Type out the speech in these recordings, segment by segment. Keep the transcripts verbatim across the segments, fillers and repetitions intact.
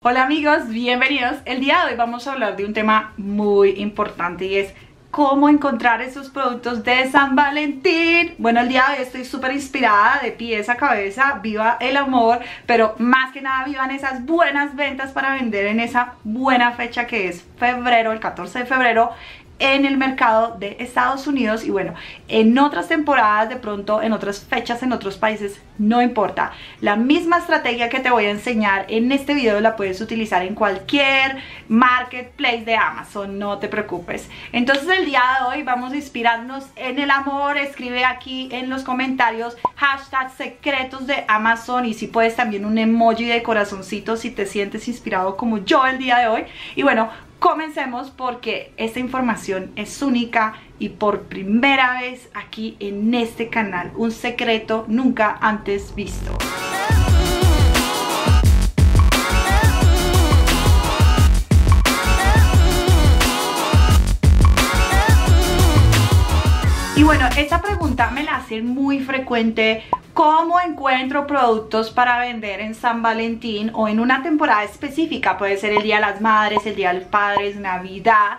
Hola amigos, bienvenidos. El día de hoy vamos a hablar de un tema muy importante y es cómo encontrar esos productos de San Valentín. Bueno, el día de hoy estoy súper inspirada de pies a cabeza. Viva el amor, pero más que nada vivan esas buenas ventas para vender en esa buena fecha que es febrero, el catorce de febrero, en el mercado de Estados Unidos. Y bueno, en otras temporadas, de pronto en otras fechas, en otros países, no importa. La misma estrategia que te voy a enseñar en este video la puedes utilizar en cualquier marketplace de Amazon, no te preocupes. Entonces el día de hoy vamos a inspirarnos en el amor. Escribe aquí en los comentarios hashtag secretos de Amazon y si puedes también un emoji de corazoncito si te sientes inspirado como yo el día de hoy. Y bueno, comencemos porque esta información es única y por primera vez aquí en este canal, un secreto nunca antes visto. Y bueno, esta pregunta me la hacen muy frecuente. ¿Cómo encuentro productos para vender en San Valentín o en una temporada específica? Puede ser el Día de las Madres, el Día de los Padres, Navidad.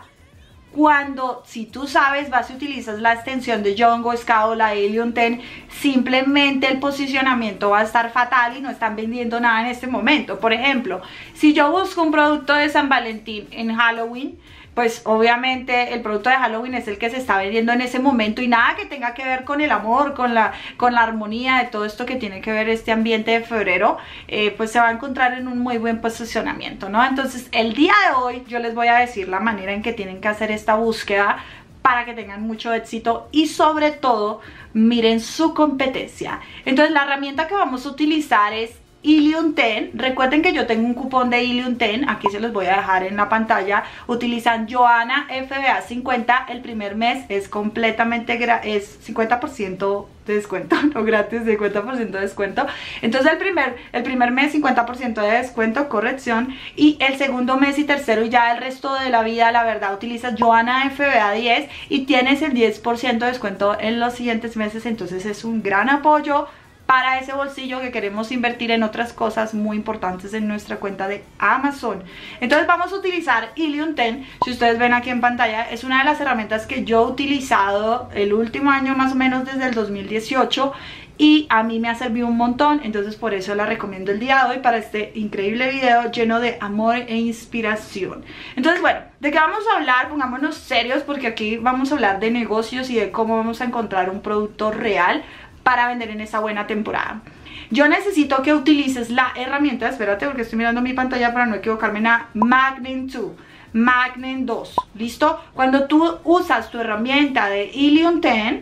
Cuando, si tú sabes, vas y utilizas la extensión de Jongo, Scout, la Helium diez, simplemente el posicionamiento va a estar fatal y no están vendiendo nada en este momento. Por ejemplo, si yo busco un producto de San Valentín en Halloween, pues obviamente el producto de Halloween es el que se está vendiendo en ese momento y nada que tenga que ver con el amor, con la, con la armonía de todo esto que tiene que ver este ambiente de febrero, eh, pues se va a encontrar en un muy buen posicionamiento, ¿no? Entonces el día de hoy yo les voy a decir la manera en que tienen que hacer esta búsqueda para que tengan mucho éxito y sobre todo miren su competencia. Entonces la herramienta que vamos a utilizar es Helium diez. Recuerden que yo tengo un cupón de Helium diez, aquí se los voy a dejar en la pantalla. Utilizan Joana F B A cincuenta, el primer mes es completamente es cincuenta por ciento de descuento, no gratis, cincuenta por ciento de descuento. Entonces el primer, el primer mes cincuenta por ciento de descuento, corrección, y el segundo mes y tercero y ya el resto de la vida, la verdad, utilizas Joana F B A diez y tienes el diez por ciento de descuento en los siguientes meses. Entonces es un gran apoyo para ese bolsillo que queremos invertir en otras cosas muy importantes en nuestra cuenta de Amazon. Entonces vamos a utilizar Helium diez. Si ustedes ven aquí en pantalla, es una de las herramientas que yo he utilizado el último año, más o menos desde el dos mil dieciocho, y a mí me ha servido un montón. Entonces por eso la recomiendo el día de hoy para este increíble video lleno de amor e inspiración. Entonces bueno, ¿de qué vamos a hablar? Pongámonos serios porque aquí vamos a hablar de negocios y de cómo vamos a encontrar un producto real para vender en esa buena temporada. Yo necesito que utilices la herramienta, espérate porque estoy mirando mi pantalla para no equivocarme, nada, Magnet dos, Magnet dos, ¿listo? Cuando tú usas tu herramienta de Helium diez,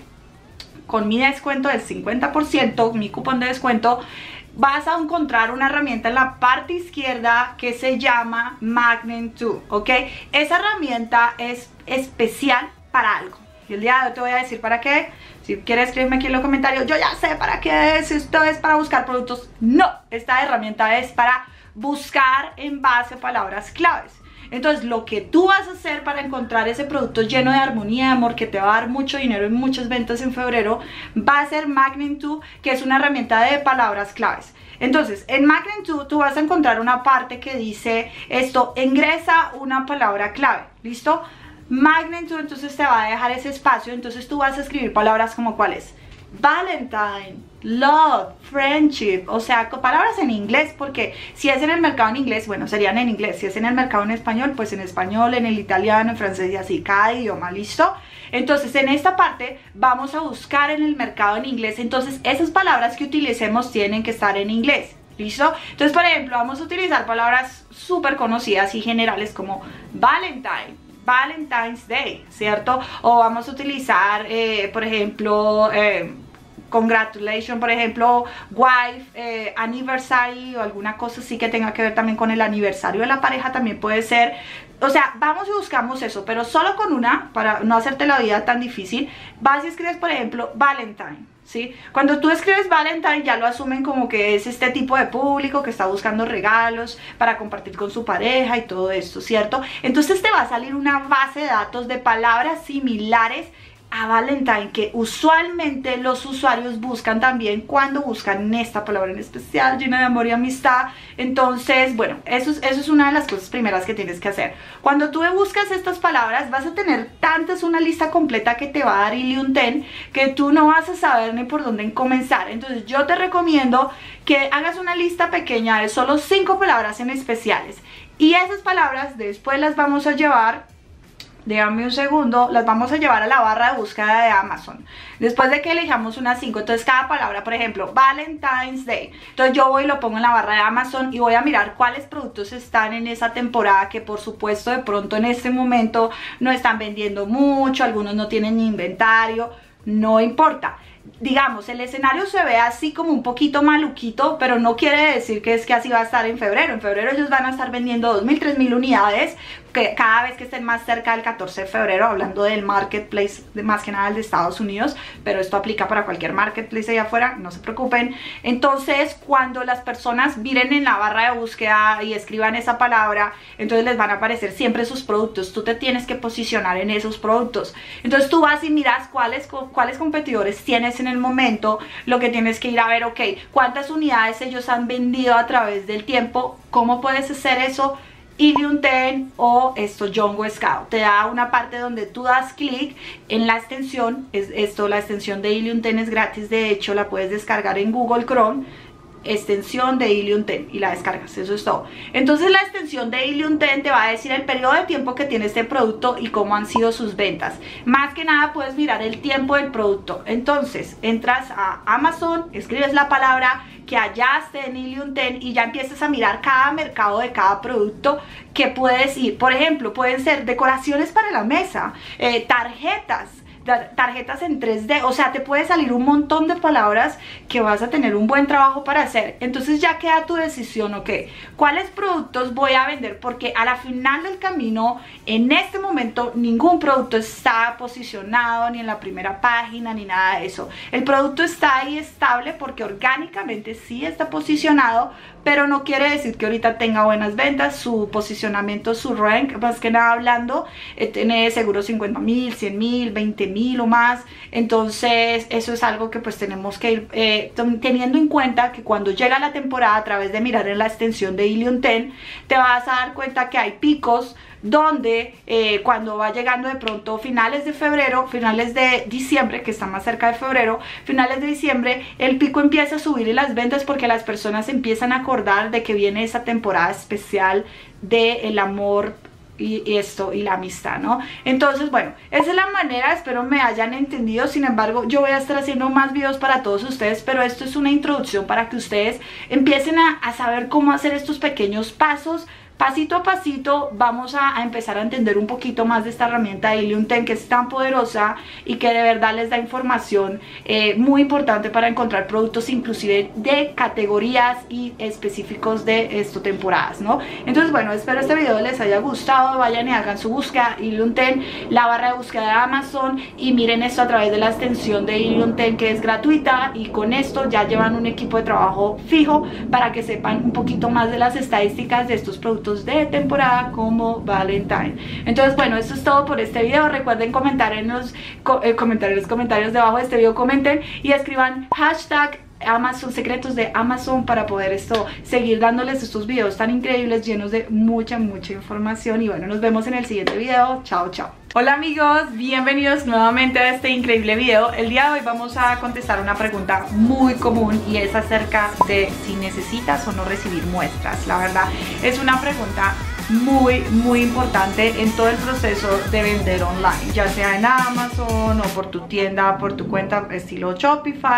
con mi descuento del cincuenta por ciento, mi cupón de descuento, vas a encontrar una herramienta en la parte izquierda que se llama Magnet dos, ¿ok? Esa herramienta es especial para algo. Y el día de hoy te voy a decir para qué. Si quieres escribirme aquí en los comentarios, yo ya sé para qué es. Esto es para buscar productos. No, esta herramienta es para buscar en base a palabras claves. Entonces lo que tú vas a hacer para encontrar ese producto lleno de armonía, de amor, que te va a dar mucho dinero y muchas ventas en febrero, va a ser Magnet dos, que es una herramienta de palabras claves. Entonces en Magnet dos tú vas a encontrar una parte que dice esto: ingresa una palabra clave, ¿listo? Magnet dos entonces te va a dejar ese espacio. Entonces tú vas a escribir palabras como cuáles: Valentine, love, friendship, o sea, palabras en inglés, porque si es en el mercado en inglés, bueno, serían en inglés. Si es en el mercado en español, pues en español, en el italiano, en francés y así, cada idioma, ¿listo? Entonces en esta parte vamos a buscar en el mercado en inglés. Entonces esas palabras que utilicemos tienen que estar en inglés, ¿listo? Entonces por ejemplo vamos a utilizar palabras súper conocidas y generales como Valentine, Valentine's Day, ¿cierto? O vamos a utilizar, eh, por ejemplo, eh, congratulations, por ejemplo, wife, eh, anniversary o alguna cosa así que tenga que ver también con el aniversario de la pareja también puede ser. O sea, vamos y buscamos eso, pero solo con una, para no hacerte la vida tan difícil. Vas y escribes, por ejemplo, Valentine, ¿sí? Cuando tú escribes Valentine ya lo asumen como que es este tipo de público que está buscando regalos para compartir con su pareja y todo esto, ¿cierto? Entonces te va a salir una base de datos de palabras similares a Valentine, que usualmente los usuarios buscan también cuando buscan esta palabra en especial, llena de amor y amistad. Entonces, bueno, eso es, eso es una de las cosas primeras que tienes que hacer. Cuando tú buscas estas palabras, vas a tener tantas, una lista completa que te va a dar Ilium diez, que tú no vas a saber ni por dónde comenzar. Entonces yo te recomiendo que hagas una lista pequeña de solo cinco palabras en especiales, y esas palabras después las vamos a llevar, déjame un segundo, las vamos a llevar a la barra de búsqueda de Amazon. Después de que elijamos unas cinco, entonces cada palabra, por ejemplo, Valentine's Day, entonces yo voy y lo pongo en la barra de Amazon y voy a mirar cuáles productos están en esa temporada, que por supuesto de pronto en este momento no están vendiendo mucho, algunos no tienen ni inventario, no importa. Digamos, el escenario se ve así como un poquito maluquito, pero no quiere decir que es que así va a estar en febrero. En febrero ellos van a estar vendiendo dos mil, tres mil unidades, que cada vez que estén más cerca del catorce de febrero, hablando del marketplace, de más que nada el de Estados Unidos, pero esto aplica para cualquier marketplace allá afuera, no se preocupen. Entonces, cuando las personas miren en la barra de búsqueda y escriban esa palabra, entonces les van a aparecer siempre sus productos. Tú te tienes que posicionar en esos productos. Entonces tú vas y miras cuáles, cuáles competidores tienes en el momento. Lo que tienes que ir a ver, ok, cuántas unidades ellos han vendido a través del tiempo. ¿Cómo puedes hacer eso? Ilium diez o esto Jongo Scout te da una parte donde tú das clic en la extensión. Es esto, la extensión de Ilium diez es gratis, de hecho la puedes descargar en Google Chrome, extensión de Ilium diez, y la descargas, eso es todo. Entonces la extensión de Ilium diez te va a decir el periodo de tiempo que tiene este producto y cómo han sido sus ventas. Más que nada puedes mirar el tiempo del producto. Entonces entras a Amazon, escribes la palabra que hallaste en Ilium diez y ya empiezas a mirar cada mercado de cada producto que puedes ir. Por ejemplo, pueden ser decoraciones para la mesa, eh, tarjetas, tarjetas en tres D, o sea, te puede salir un montón de palabras que vas a tener un buen trabajo para hacer. Entonces ya queda tu decisión, ok, ¿cuáles productos voy a vender? Porque a la final del camino, en este momento, ningún producto está posicionado ni en la primera página ni nada de eso. El producto está ahí estable porque orgánicamente sí está posicionado, pero no quiere decir que ahorita tenga buenas ventas. Su posicionamiento, su rank, más que nada hablando, eh, tiene seguro cincuenta mil, cien mil, veinte mil o más. Entonces eso es algo que pues tenemos que ir eh, teniendo en cuenta, que cuando llega la temporada, a través de mirar en la extensión de Ilium diez, te vas a dar cuenta que hay picos donde eh, cuando va llegando de pronto finales de febrero, finales de diciembre, que está más cerca de febrero, finales de diciembre, el pico empieza a subir en las ventas porque las personas empiezan a acordar de que viene esa temporada especial del amor y esto y la amistad, ¿no? Entonces, bueno, esa es la manera, espero me hayan entendido. Sin embargo, yo voy a estar haciendo más videos para todos ustedes, pero esto es una introducción para que ustedes empiecen a, a saber cómo hacer estos pequeños pasos. Pasito a pasito vamos a, a empezar a entender un poquito más de esta herramienta de Ilium diez, que es tan poderosa y que de verdad les da información eh, muy importante para encontrar productos inclusive de categorías y específicos de esto temporadas, ¿no? Entonces, bueno, espero este video les haya gustado. Vayan y hagan su búsqueda Ilium diez, la barra de búsqueda de Amazon, y miren esto a través de la extensión de Ilium diez, que es gratuita, y con esto ya llevan un equipo de trabajo fijo para que sepan un poquito más de las estadísticas de estos productos de temporada como Valentine. Entonces, bueno, esto es todo por este video. Recuerden comentar en los, eh, comentar en los comentarios debajo de este video, comenten y escriban hashtag Amazon, secretos de Amazon, para poder esto seguir dándoles estos videos tan increíbles, llenos de mucha, mucha información. Y bueno, nos vemos en el siguiente video. Chao, chao. Hola amigos, bienvenidos nuevamente a este increíble video. El día de hoy vamos a contestar una pregunta muy común, y es acerca de si necesitas o no recibir muestras. La verdad, es una pregunta muy, muy importante en todo el proceso de vender online, ya sea en Amazon o por tu tienda, por tu cuenta estilo Shopify.